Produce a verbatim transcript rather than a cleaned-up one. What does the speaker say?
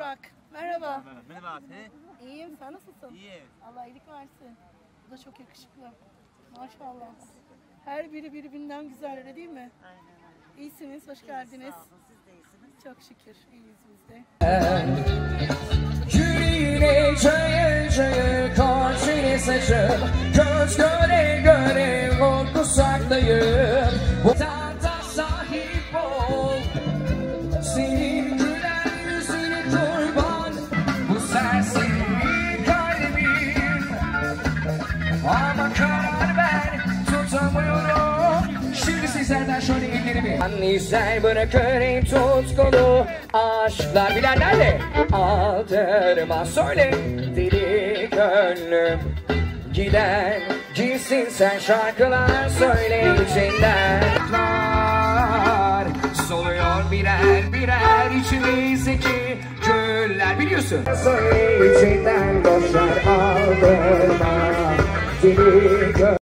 Burak, merhaba. Merhaba. İyiyim, sen nasılsın? İyi. Allah iyilik versin. Bu da çok yakışıklı. Maşallah. Her biri birbirinden güzel, öyle değil mi? Aynen öyle. İyisiniz, hoş geldiniz. Sağ olun, siz de iyisiniz. Çok şükür, iyiyiz biz de. Yüreğine çayır çayır kar seni saçım, göz göre göre korku saklayıp bu tata sahip ol. Senin güler yüzüne kurban bu serseri kalbim. Ama karar ver tutamıyorum. Şimdi sizlerden şöyle ellerimi anneler bırakırım tutkulu aşklar bilenlerle aldırma söyle deli gönlüm. Gider gitsin sen şarkılar söyle içinden. Soluyor birer birer içimizdeki güller biliyorsun. Söyle içinden boş